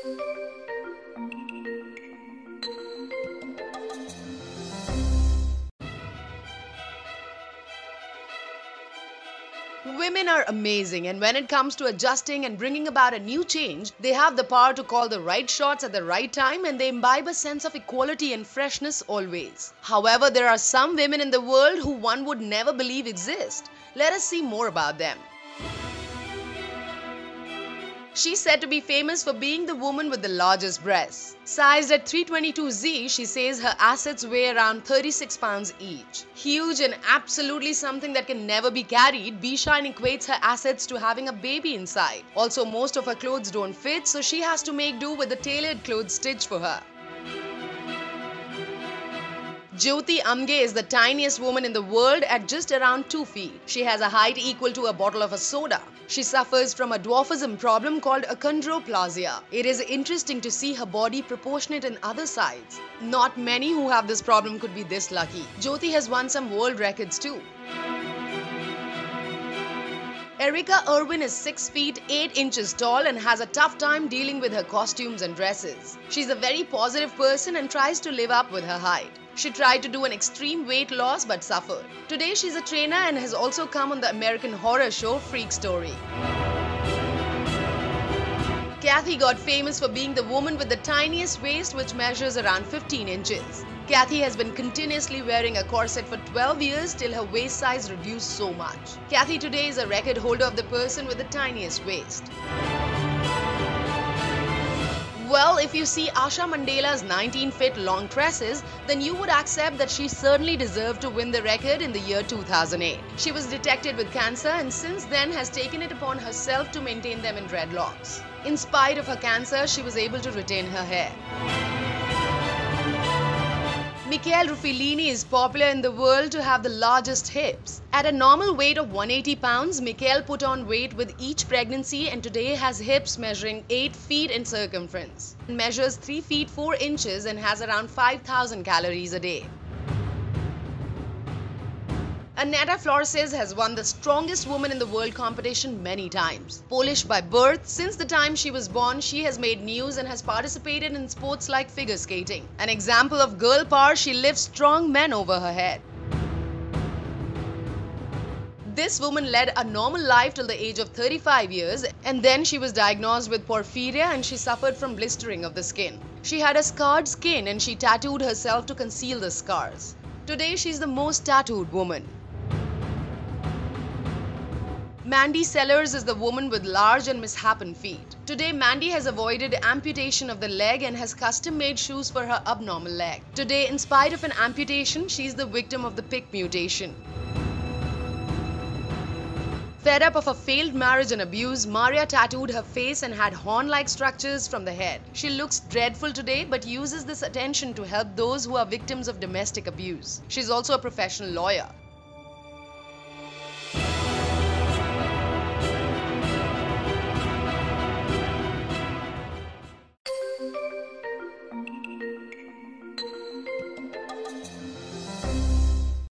Women are amazing, and when it comes to adjusting and bringing about a new change, they have the power to call the right shots at the right time, and they imbibe a sense of equality and freshness always. However, there are some women in the world who one would never believe exist. Let us see more about them. She's said to be famous for being the woman with the largest breasts. Sized at 322Z, she says her assets weigh around 36 pounds each. Huge and absolutely something that can never be carried, Beshine equates her assets to having a baby inside. Also, most of her clothes don't fit, so she has to make do with the tailored clothes stitched for her. Jyoti Amge is the tiniest woman in the world at just around 2 feet. She has a height equal to a bottle of a soda. She suffers from a dwarfism problem called achondroplasia. It is interesting to see her body proportionate in other sides. Not many who have this problem could be this lucky. Jyoti has won some world records too. Erica Irwin is 6 feet 8 inches tall and has a tough time dealing with her costumes and dresses. She's a very positive person and tries to live up with her height. She tried to do an extreme weight loss but suffered. Today she's a trainer and has also come on the American horror show Freak Story. Kathy got famous for being the woman with the tiniest waist, which measures around 15 inches. Kathy has been continuously wearing a corset for 12 years till her waist size reduced so much. Kathy today is a record holder of the person with the tiniest waist. Well, if you see Asha Mandela's 19-feet long tresses, then you would accept that she certainly deserved to win the record in the year 2008. She was detected with cancer and since then has taken it upon herself to maintain them in dreadlocks. In spite of her cancer, she was able to retain her hair. Michele Ruffilini is popular in the world to have the largest hips. At a normal weight of 180 pounds, Michele put on weight with each pregnancy and today has hips measuring 8 feet in circumference. Measures 3 feet 4 inches and has around 5,000 calories a day. Aneta Flores has won the strongest woman in the world competition many times. Polish by birth, since the time she was born, she has made news and has participated in sports like figure skating. An example of girl power, she lifts strong men over her head. This woman led a normal life till the age of 35 years and then she was diagnosed with porphyria and she suffered from blistering of the skin. She had a scarred skin and she tattooed herself to conceal the scars. Today she's the most tattooed woman. Mandy Sellers is the woman with large and misshapen feet. Today, Mandy has avoided amputation of the leg and has custom-made shoes for her abnormal leg. Today, in spite of an amputation, she is the victim of the PIC mutation. Fed up of a failed marriage and abuse, Maria tattooed her face and had horn-like structures from the head. She looks dreadful today but uses this attention to help those who are victims of domestic abuse. She's also a professional lawyer.